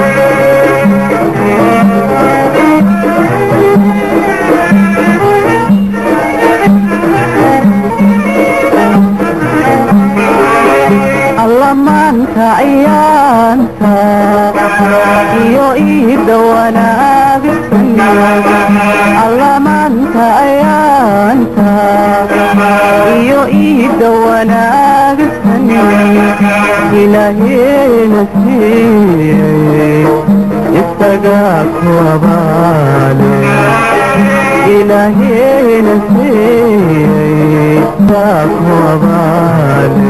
عيانتا iyo iida wanaagsan alla maanta ayaanta iyo iida wanaagsan ilaahayna siiyey isaga ku abaale ilaahayna siiyey isaga ku abaale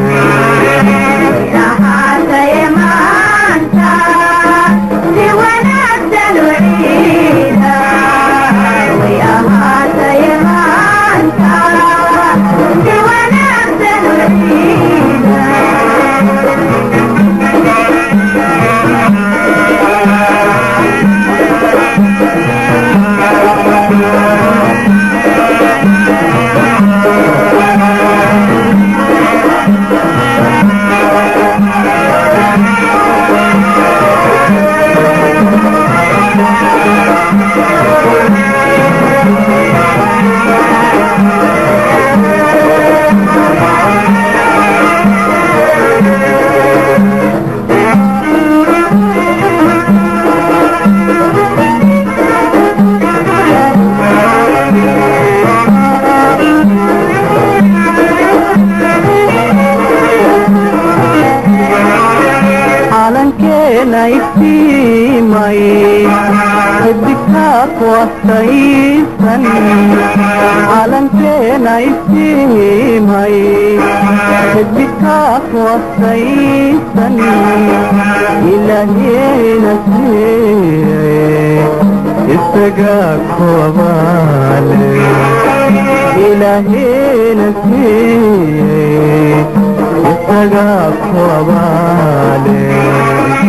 وصيفاً عالمتنا يسيمي بدك وصيفاً إلهي نسيري استقاك وبالي إلهي نسيري استقاك وبالي